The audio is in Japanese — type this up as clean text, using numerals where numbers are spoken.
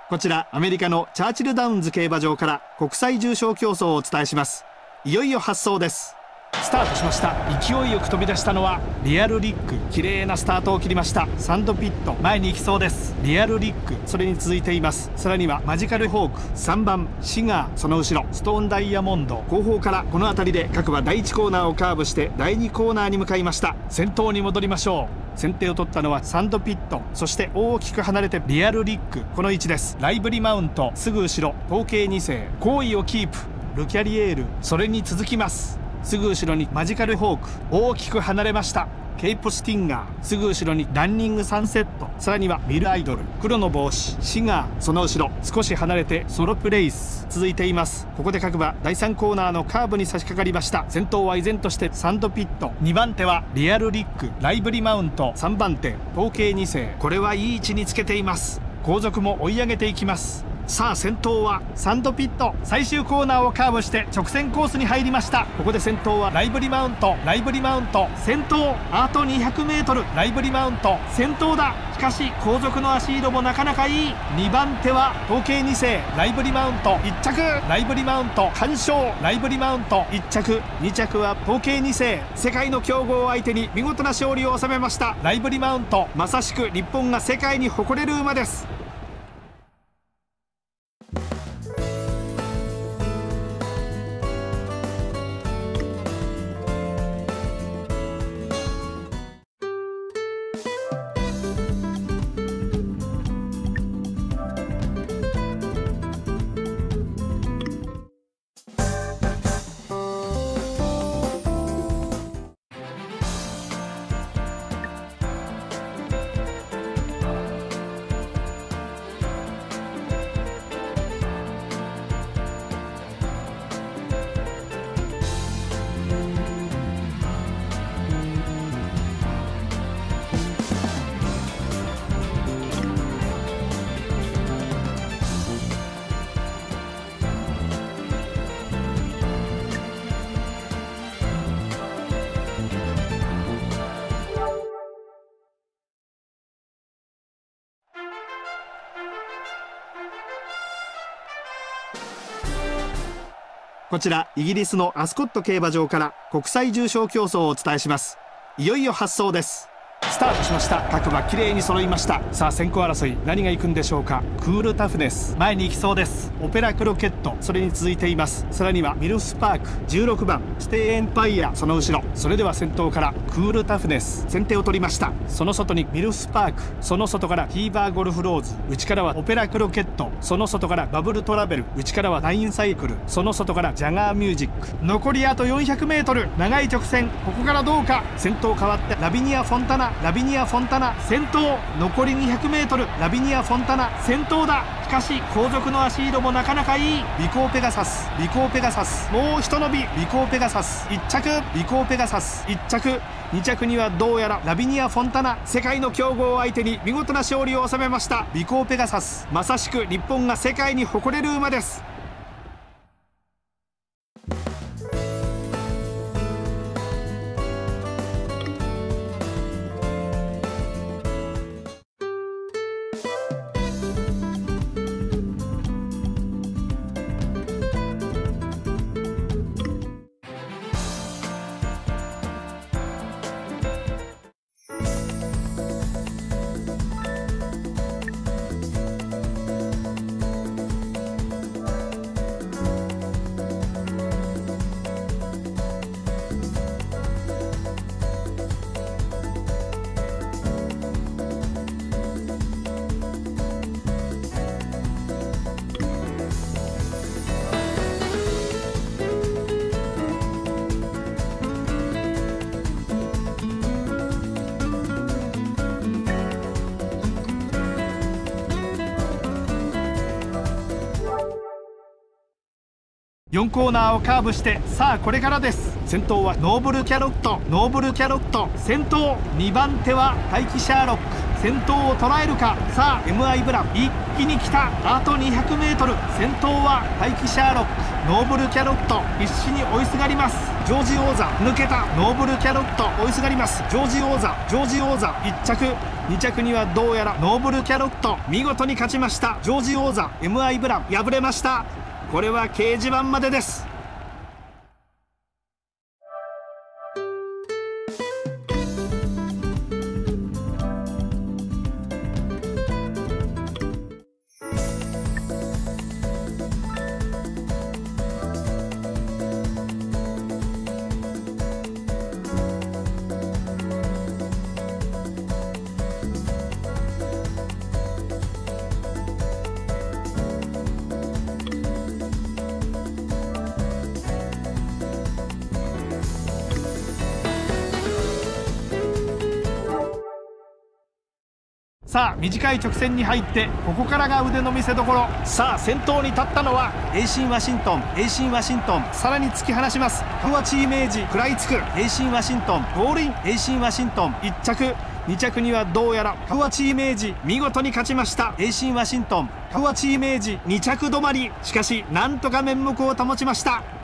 こちらアメリカのチャーチルダウンズ競馬場から国際重賞競争をお伝えします。いよいよ発走です。スタートしました。勢いよく飛び出したのはリアルリック。綺麗なスタートを切りました。サンドピット前に行きそうです。リアルリック、それに続いています。さらにはマジカルホーク、3番シガー、その後ろストーンダイヤモンド。後方からこの辺りで各馬第1コーナーをカーブして第2コーナーに向かいました。先頭に戻りましょう。先手を取ったのはサンドピット、そして大きく離れてリアルリック、この位置です。ライブリマウントすぐ後ろ、統計2世好位をキープ。ルキャリエール、それに続きます。すぐ後ろにマジカルホーク、大きく離れました。ケイプスティンガー、すぐ後ろにランニングサンセット、さらにはビルアイドル、黒の帽子シガー、その後ろ少し離れてソロプレイス続いています。ここで各馬第3コーナーのカーブに差し掛かりました。先頭は依然としてサンドピット、2番手はリアルリック、ライブリマウント、3番手統計2世、これはいい位置につけています。後続も追い上げていきます。さあ先頭はサンドピット、最終コーナーをカーブして直線コースに入りました。ここで先頭はライブリマウント、ライブリマウント先頭、あと 200m、 ライブリマウント先頭だ。しかし後続の足色もなかなかいい。2番手は統計2世、ライブリマウント1着、ライブリマウント完勝、ライブリマウント1着、2着は統計2世。世界の強豪を相手に見事な勝利を収めました。ライブリマウント、まさしく日本が世界に誇れる馬です。こちらイギリスのアスコット競馬場から国際重賞競争をお伝えします。いよいよ発走です。スタートしました。各馬きれいに揃いました。さあ先行争い何が行くんでしょうか。クールタフネス前に行きそうです。オペラクロケット、それに続いています。さらにはミルスパーク、16番ステイエンパイア、その後ろ。それでは先頭からクールタフネス先手を取りました。その外にミルスパーク、その外からフィーバーゴルフローズ、内からはオペラクロケット、その外からバブルトラベル、内からはナインサイクル、その外からジャガーミュージック。残りあと 400m、 長い直線、ここからどうか。先頭変わってラビニア・フォンタナ、ラビニア・フォンタナ先頭、残り 200m、 ラビニア・フォンタナ先頭だ。しかし後続の足色もなかなかいい。ビコーペガサス、ビコーペガサスもうひと伸び。ビコーペガサス1着、ビコーペガサス1着、2着にはどうやらラビニア・フォンタナ。世界の強豪を相手に見事な勝利を収めました。ビコーペガサス、まさしく日本が世界に誇れる馬です。4コーナーをカーブして、さあこれからです。先頭はノーブルキャロット、ノーブルキャロット先頭、2番手は大気シャーロック、 先頭を捉えるか。さあ MI ブラン一気に来た。あと 200m。 先頭は大気シャーロック、ノーブルキャロット必死に追いすがります。ジョージ王座抜けた。ノーブルキャロット追いすがります。ジョージ王座1着。2着にはどうやらノーブルキャロット。見事に勝ちました。ジョージ王座 MI ブラン敗れました。これは掲示板までです。さあ短い直線に入ってここからが腕の見せ所。さあ先頭に立ったのはエイシン・ワシントン。さらに突き放します。カワチイメージ食らいつく。エイシン・ワシントンゴールイン。エイシン・ワシントン1着。2着にはどうやらカワチイメージ見事に勝ちました。エイシン・ワシントンカワチイメージ2着止まり。しかしなんとか面目を保ちました。